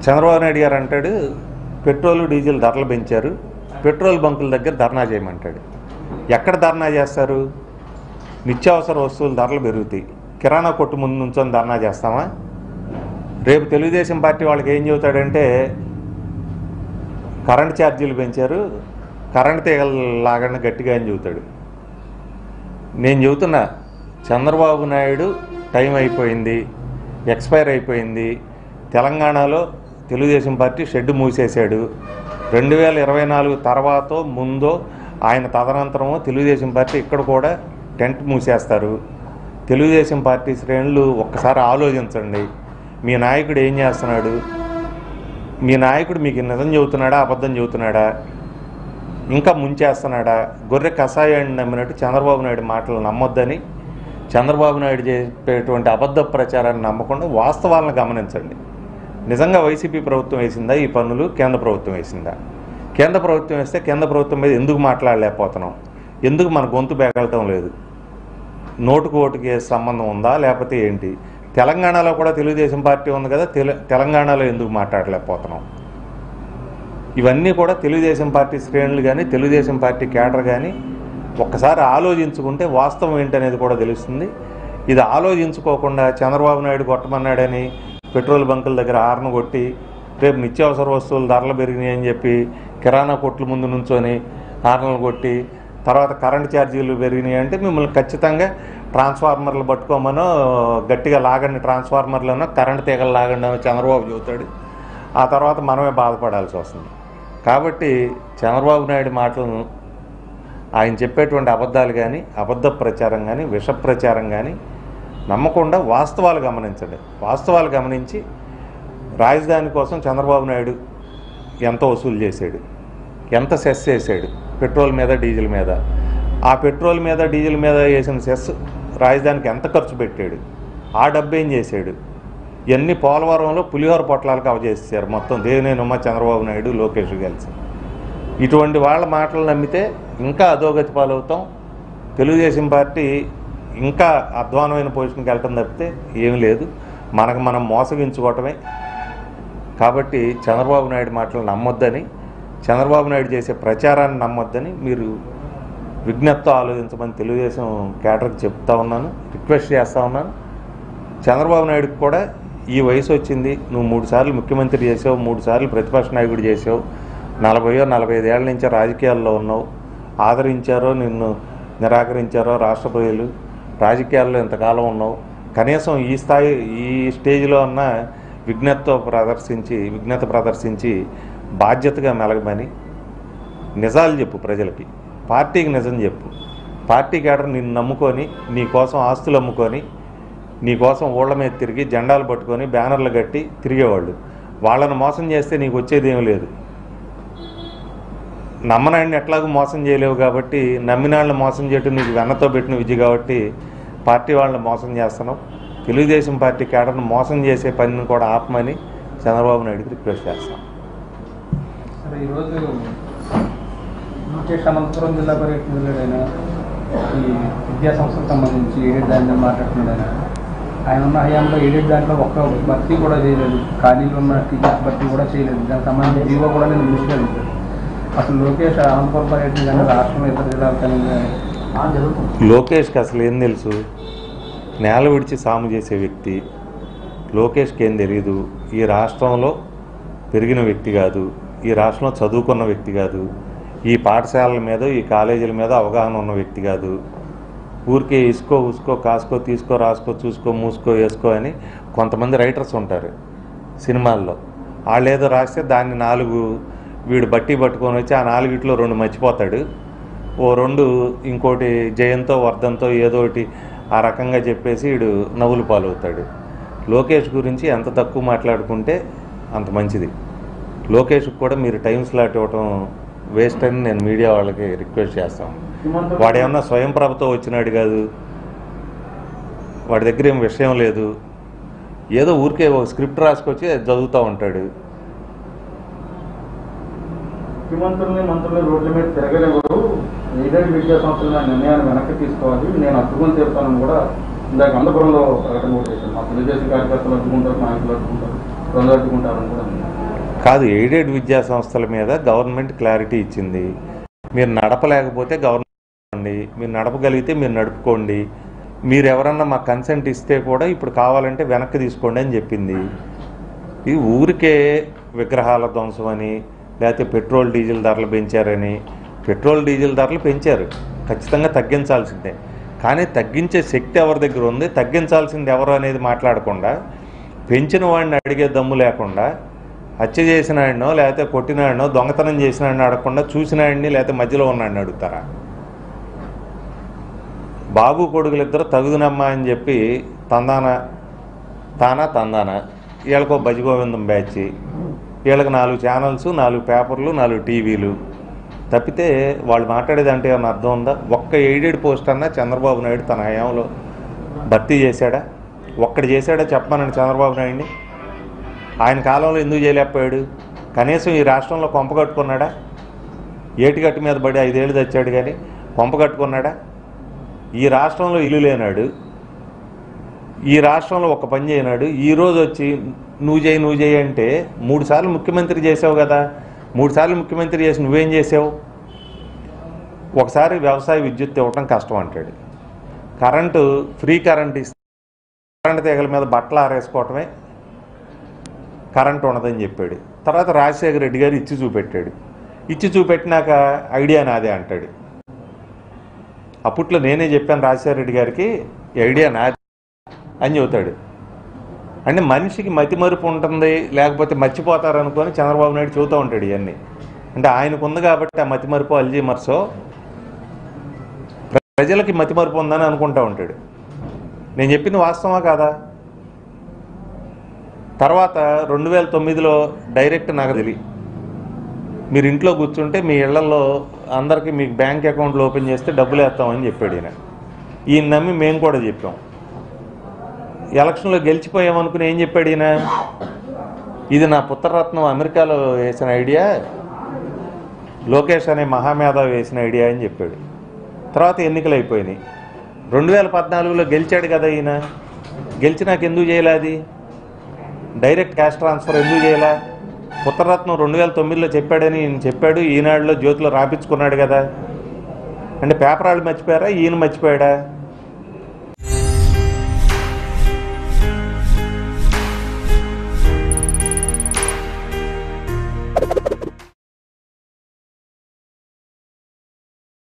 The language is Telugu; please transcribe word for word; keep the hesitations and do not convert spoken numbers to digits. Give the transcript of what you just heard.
చంద్రబాబు నాయుడు గారు అంటాడు పెట్రోల్ డీజిల్ ధరలు పెంచారు, పెట్రోల్ బంకుల దగ్గర ధర్నా చేయమంటాడు. ఎక్కడ ధర్నా చేస్తారు? నిత్యావసర వస్తువుల ధరలు పెరుగుతాయి, కిరాణా కొట్టు ముందు నుంచొని ధర్నా చేస్తామా? రేపు తెలుగుదేశం పార్టీ వాళ్ళకి ఏం చెబుతాడంటే కరెంట్ ఛార్జీలు పెంచారు, కరెంట్ తీగలు లాగండి గట్టిగా అని చెబుతాడు. నేను చెబుతున్నా, చంద్రబాబు నాయుడు టైం అయిపోయింది, ఎక్స్పైర్ అయిపోయింది. తెలంగాణలో తెలుగుదేశం పార్టీ షెడ్ మూసేశాడు. రెండు వేల ఇరవై నాలుగు తర్వాత ముందో ఆయన తదనంతరమో తెలుగుదేశం పార్టీ ఇక్కడ కూడా టెంట్ మూసేస్తారు. తెలుగుదేశం పార్టీ శ్రేణులు ఒక్కసారి ఆలోచించండి. మీ నాయకుడు ఏం చేస్తున్నాడు? మీ నాయకుడు మీకు నిజం చెబుతున్నాడా, అబద్ధం చెబుతున్నాడా, ఇంకా ముంచేస్తున్నాడా? గొర్రె కషాయాన్ని నమ్మినట్టు చంద్రబాబు నాయుడు మాటలు నమ్మొద్దని, చంద్రబాబు నాయుడు చెప్పేటువంటి అబద్ధ ప్రచారాన్ని నమ్మకుండా వాస్తవాలను గమనించండి. నిజంగా వైసీపీ ప్రభుత్వం వేసిందా ఈ పన్నులు? కేంద్ర ప్రభుత్వం వేసిందా? కేంద్ర ప్రభుత్వం వేస్తే కేంద్ర ప్రభుత్వం మీద ఎందుకు మాట్లాడలేకపోతున్నాం? ఎందుకు మన గొంతు బేగలటం లేదు? నోటుకు ఓటుకి సంబంధం ఉందా లేకపోతే ఏంటి? తెలంగాణలో కూడా తెలుగుదేశం పార్టీ ఉంది కదా, తెలంగాణలో ఎందుకు మాట్లాడలేకపోతున్నాం? ఇవన్నీ కూడా తెలుగుదేశం పార్టీ శ్రేణులు కానీ తెలుగుదేశం పార్టీ కేడర్ కానీ ఒక్కసారి ఆలోచించుకుంటే వాస్తవం ఏంటనేది కూడా తెలుస్తుంది. ఇది ఆలోచించుకోకుండా చంద్రబాబు నాయుడు కొట్టమన్నాడని పెట్రోల్ బంకుల దగ్గర హార్న్ కొట్టి, రేపు నిత్యావసర వస్తువులు ధరలు పెరిగినాయి అని చెప్పి కిరాణా కొట్ల ముందు నుంచొని హార్న్లు కొట్టి, తర్వాత కరెంట్ ఛార్జీలు పెరిగినాయి అంటే మిమ్మల్ని ఖచ్చితంగా ట్రాన్స్ఫార్మర్లు పట్టుకోమనో గట్టిగా లాగండి, ట్రాన్స్ఫార్మర్లను కరెంట్ తీగలు లాగండి అని చంద్రబాబు చెబుతాడు. ఆ తర్వాత మనమే బాధపడాల్సి వస్తుంది. కాబట్టి చంద్రబాబు నాయుడు మాటలను, ఆయన చెప్పేటువంటి అబద్ధాలు కానీ అబద్ధ ప్రచారం కానీ విష ప్రచారం కానీ నమ్మకుండా వాస్తవాలు గమనించండి. వాస్తవాలు గమనించి రాజధాని కోసం చంద్రబాబు నాయుడు ఎంత వసూలు చేశాడు, ఎంత సెస్ చేశాడు పెట్రోల్ మీద డీజిల్ మీద, ఆ పెట్రోల్ మీద డీజిల్ మీద వేసిన సెస్ రాజధానికి ఎంత ఖర్చు పెట్టాడు, ఆ డబ్బు ఏం చేశాడు? ఇవన్నీ పోలవరంలో పులిహోర పొట్లాలకు అవజేసారు మొత్తం దేవినేనమ్మ చంద్రబాబు నాయుడు లోకేష్ కలిసి. ఇటువంటి వాళ్ళ మాటలు నమ్మితే ఇంకా అధోగతి పాలవుతాం. తెలుగుదేశం పార్టీ ఇంకా అధ్వానమైన పొజిషన్కి వెళ్ళటం తప్పితే ఏమీ లేదు. మనకు మనం మోసగించుకోవటమే. కాబట్టి చంద్రబాబు నాయుడు మాటలు నమ్మొద్దని, చంద్రబాబు నాయుడు చేసే ప్రచారాన్ని నమ్మొద్దని మీరు విజ్ఞప్తితో ఆలోచించమని తెలుగుదేశం కేడర్కి చెప్తా ఉన్నాను, రిక్వెస్ట్ చేస్తూ ఉన్నాను. చంద్రబాబు నాయుడుకి కూడా ఈ వయసు వచ్చింది, నువ్వు మూడు సార్లు ముఖ్యమంత్రి చేసావు, మూడు సార్లు ప్రతిపక్ష నాయకుడు చేసావు, నలభైయో నలభై ఐదేళ్ల నుంచి రాజకీయాల్లో ఉన్నావు, ఆదరించారో నిన్ను నిరాకరించారో రాష్ట్ర ప్రజలు, రాజకీయాల్లో ఇంతకాలం ఉన్నావు, కనీసం ఈ స్థాయి ఈ స్టేజ్లో ఉన్న విజ్ఞతతో ప్రదర్శించి విజ్ఞత ప్రదర్శించి బాధ్యతగా మెలగమని నిజాలు చెప్పు ప్రజలకి, పార్టీకి నిజం చెప్పు. పార్టీ కేడర్ నిన్ను నమ్ముకొని నీ కోసం ఆస్తులు అమ్ముకొని నీ కోసం ఊళ్ళ మీద తిరిగి జెండాలు పట్టుకొని బ్యానర్లు కట్టి తిరిగేవాళ్ళు. వాళ్ళని మోసం చేస్తే నీకు వచ్చేది ఏమీ లేదు. నమ్మనాడిని ఎట్లాగూ మోసం చేయలేవు కాబట్టి, నమ్మిన వాళ్ళని మోసం చేయటం నీకు వెన్నతో పెట్టిన విద్య కాబట్టి పార్టీ వాళ్ళని మోసం చేస్తున్నావు. తెలుగుదేశం పార్టీ కేడర్ను మోసం చేసే పనిని కూడా ఆపమని చంద్రబాబు నాయుడుకి రిక్వెస్ట్ చేస్తాం. సరే, ఈరోజు లోకేష్ అనంతపురం జిల్లా పర్యటన ఈ విద్యా సంస్థలకు సంబంధించి ఎయిడెడ్ దాని మాట్లాడుతున్నాడు. ఆయన ఉన్న హయాంలో ఎయిడెడ్ దాంట్లో ఒక్క భర్తీ కూడా చేయలేదు, ఖాళీలు ఉన్న టీచర్స్ భర్తీ కూడా చేయలేదు. దానికి సంబంధించి జీవో కూడా నేను దృష్టి అసలు లోకేష్ అనంతపురం పర్యటన కానీ రాష్ట్రంలో ఇతర జిల్లాలు కానీ జరుగుతుంది. లోకేష్కి అసలు ఏం తెలుసు? నేల విడిచి సాము చేసే వ్యక్తి లోకేష్కి ఏం తెలియదు. ఈ రాష్ట్రంలో పెరిగిన వ్యక్తి కాదు, ఈ రాష్ట్రంలో చదువుకున్న వ్యక్తి కాదు, ఈ పాఠశాలల మీద ఈ కాలేజీల మీద అవగాహన ఉన్న వ్యక్తి కాదు. ఊరికే ఇసుకో ఉసుకో కాసుకో తీసుకో రాసుకో చూసుకో మూసుకో వేసుకో అని కొంతమంది రైటర్స్ ఉంటారు సినిమాల్లో. వాళ్ళు ఏదో రాస్తే దాన్ని నాలుగు వీడు బట్టి పట్టుకొని వచ్చి ఆ నాలుగిట్లో రెండు మర్చిపోతాడు, ఓ రెండు ఇంకోటి జయంతో వర్ధంతో ఏదో ఒకటి ఆ రకంగా చెప్పేసి వీడు నవ్వులు పాలవుతాడు. లోకేష్ గురించి ఎంత తక్కువ మాట్లాడుకుంటే అంత మంచిది. లోకేష్కి కూడా మీరు టైం స్లాట్ ఇవ్వటం వేస్ట్ అని నేను మీడియా వాళ్ళకి రిక్వెస్ట్ చేస్తాను. వాడేమన్నా స్వయం ప్రభతో వచ్చినాడు కాదు, వాడి దగ్గర ఏం విషయం లేదు, ఏదో ఊరికే ఒక స్క్రిప్ట్ రాసుకొచ్చి చదువుతూ ఉంటాడు. ముఖ్యమంత్రుల్ని మంత్రులు రోడ్ల మీద తిరగలేవరు, ఎయిడెడ్ విద్యా సంస్థల నిర్ణయాన్ని వెనక్కి తీసుకోవాలి, నేను అడ్డుకొని తీరుతానని కూడా ఇందాక అనంతపురంలో ప్రకటన కూడా చేశాను. మా తెలుగుదేశం కార్యకర్తలు అడ్డుకుంటారు, నాయకులు అడ్డుకుంటారు, తొందరట్టుకుంటారని కూడా ఉంది. కాదు, ఎయిడెడ్ విద్యా సంస్థల మీద గవర్నమెంట్ క్లారిటీ ఇచ్చింది. మీరు నడపలేకపోతే గవర్నమెంట్, మీరు నడపగలిగితే మీరు నడుపుకోండి, మీరు ఎవరన్నా మా కన్సెంట్ ఇస్తే కూడా ఇప్పుడు కావాలంటే వెనక్కి తీసుకోండి అని చెప్పింది. ఇది ఊరికే విగ్రహాల ధ్వంసం అని, లేకపోతే పెట్రోల్ డీజిల్ ధరలు పెంచారని. పెట్రోల్ డీజిల్ ధరలు పెంచారు, ఖచ్చితంగా తగ్గించాల్సిందే. కానీ తగ్గించే శక్తి ఎవరి దగ్గర ఉంది, తగ్గించాల్సింది ఎవరు అనేది మాట్లాడకుండా, పెంచిన వాడిని అడిగే దమ్ము లేకుండా, హత్య చేసిన వాడినో లేకపోతే కొట్టిన వాడినో దొంగతనం చేసిన వాడిని అడగకుండా చూసిన వాడిని లేకపోతే మధ్యలో ఉన్నాడిని అడుగుతారా? బాబు కొడుకులిద్దరు తగుదునమ్మా అని చెప్పి తందాన తానా తందాన వీళ్ళకో భజగోవిందం బ్యాచ్, వీళ్ళకి నాలుగు ఛానల్స్, నాలుగు పేపర్లు, నాలుగు టీవీలు తప్పితే వాళ్ళు మాట్లాడేదంటే ఏమన్నా అర్థం ఉందా? ఒక్క ఎయిడెడ్ పోస్ట్ అన్నా చంద్రబాబు నాయుడు తన హయాంలో భర్తీ చేశాడా? ఒక్కడు చేశాడా చెప్పమనండి చంద్రబాబు నాయుడిని. ఆయన కాలంలో ఎందుకు చేయలేకపోయాడు? కనీసం ఈ రాష్ట్రంలో కొంప కట్టుకున్నాడా? ఏటిగట్టు మీద పడి ఐదేళ్ళు తెచ్చాడు కానీ కొంప కట్టుకున్నాడా? ఈ రాష్ట్రంలో ఇల్లు లేనాడు, ఈ రాష్ట్రంలో ఒక పని చేయనాడు. ఈరోజు వచ్చి నువ్వు చేయి నువ్వు చేయి అంటే మూడు సార్లు ముఖ్యమంత్రి చేసావు కదా, మూడు సార్లు ముఖ్యమంత్రి చేసి నువ్వేం చేసావు? ఒకసారి వ్యవసాయ విద్యుత్ ఇవ్వటం కష్టం అంటాడు, కరెంటు ఫ్రీ కరెంట్ ఇస్తే కరెంటు తీగల మీద బట్టలు ఆరేసుకోవటమే కరెంటు ఉండదని చెప్పాడు. తర్వాత రాజశేఖర రెడ్డి గారు ఇచ్చి చూపెట్టాడు, ఇచ్చి చూపెట్టినాక ఐడియా నాదే అంటాడు. అప్పట్లో నేనే చెప్పాను రాజశేఖర రెడ్డి గారికి ఐడియా నాది అని చెబుతాడు. అంటే మనిషికి మతిమరుపు ఉంటుంది, లేకపోతే మర్చిపోతారు అనుకొని చంద్రబాబు నాయుడు చెబుతూ ఉంటాడు ఇవన్నీ. అంటే ఆయనకు ఉంది కాబట్టి ఆ మతిమరుపు అల్జీమర్సో ప్రజలకి మతిమరుపు ఉందని అనుకుంటూ ఉంటాడు. నేను చెప్పింది వాస్తవమా కాదా? తర్వాత రెండు వేల తొమ్మిదిలో డైరెక్ట్ నగదిలి మీరు ఇంట్లో కూర్చుంటే మీ ఇళ్లలో అందరికీ మీకు బ్యాంక్ అకౌంట్లు ఓపెన్ చేస్తే డబ్బులు వేస్తామని చెప్పాడు ఈయన. ఈయన నమ్మి మేము కూడా చెప్పాం. ఎలక్షన్లో గెలిచిపోయామనుకుని ఏం చెప్పాడు ఈయన? ఇది నా పుత్రరత్నం అమెరికాలో వేసిన ఐడియా, లోకేష్ అనే మహామేధావి వేసిన ఐడియా అని చెప్పాడు. తర్వాత ఎన్నికలు అయిపోయినాయి. రెండు వేల పద్నాలుగులో గెలిచాడు కదా ఈయన, గెలిచినాక ఎందుకు చేయలే? అది డైరెక్ట్ క్యాష్ ట్రాన్స్ఫర్ ఎందుకు చేయలే? పుత్రరత్నం రెండు వేల తొమ్మిదిలో చెప్పాడని ఈయన చెప్పాడు, ఈనాడులో జ్యోతిలో రాపించుకున్నాడు కదా. అంటే పేపర్ వాళ్ళు మర్చిపోయారా, ఈయన మర్చిపోయాడా?